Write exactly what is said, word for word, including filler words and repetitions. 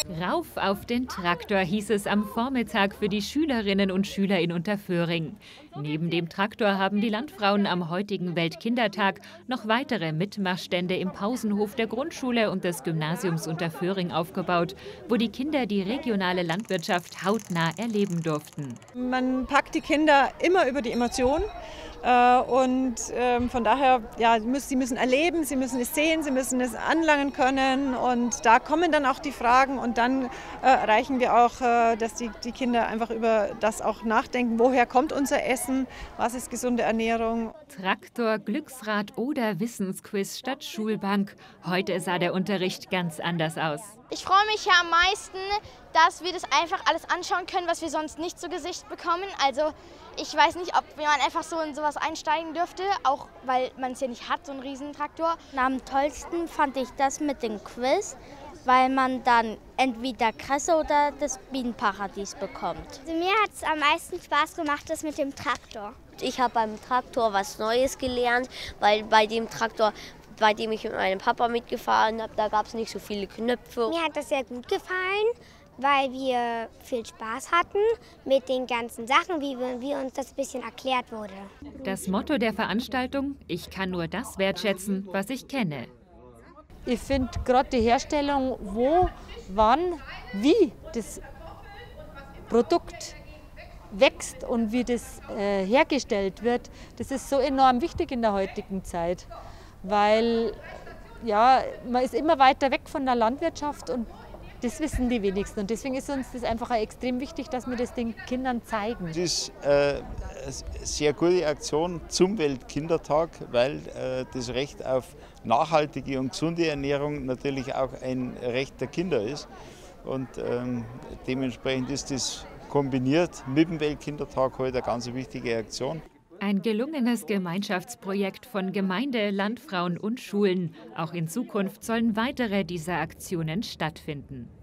Rauf auf den Traktor hieß es am Vormittag für die Schülerinnen und Schüler in Unterföhring. Neben dem Traktor haben die Landfrauen am heutigen Weltkindertag noch weitere Mitmachstände im Pausenhof der Grundschule und des Gymnasiums Unterföhring aufgebaut, wo die Kinder die regionale Landwirtschaft hautnah erleben durften. Man packt die Kinder immer über die Emotionen. Und von daher, ja, sie müssen erleben, sie müssen es sehen, sie müssen es anlangen können. Und da kommen dann auch die Fragen und dann erreichen wir auch, dass die, die Kinder einfach über das auch nachdenken, woher kommt unser Essen, was ist gesunde Ernährung. Traktor, Glücksrad oder Wissensquiz statt Schulbank. Heute sah der Unterricht ganz anders aus. Ich freue mich ja am meisten, dass wir das einfach alles anschauen können, was wir sonst nicht zu Gesicht bekommen. Also ich weiß nicht, ob man einfach so in sowas einsteigen dürfte, auch weil man es ja nicht hat, so einen Riesentraktor. Am tollsten fand ich das mit dem Quiz, weil man dann entweder Kresse oder das Bienenparadies bekommt. Also mir hat es am meisten Spaß gemacht, das mit dem Traktor. Ich habe beim Traktor was Neues gelernt, weil bei dem Traktor, bei dem ich mit meinem Papa mitgefahren habe, da gab es nicht so viele Knöpfe. Mir hat das sehr gut gefallen, weil wir viel Spaß hatten mit den ganzen Sachen, wie, wie uns das ein bisschen erklärt wurde. Das Motto der Veranstaltung: Ich kann nur das wertschätzen, was ich kenne. Ich finde gerade die Herstellung, wo, wann, wie das Produkt wächst und wie das äh, hergestellt wird, das ist so enorm wichtig in der heutigen Zeit, weil ja, man ist immer weiter weg von der Landwirtschaft und das wissen die wenigsten. Und deswegen ist uns das einfach extrem wichtig, dass wir das den Kindern zeigen. Das ist äh, eine sehr gute Aktion zum Weltkindertag, weil äh, das Recht auf nachhaltige und gesunde Ernährung natürlich auch ein Recht der Kinder ist. Und ähm, dementsprechend ist das kombiniert mit dem Weltkindertag heute eine ganz wichtige Aktion. Ein gelungenes Gemeinschaftsprojekt von Gemeinde, Landfrauen und Schulen. Auch in Zukunft sollen weitere dieser Aktionen stattfinden.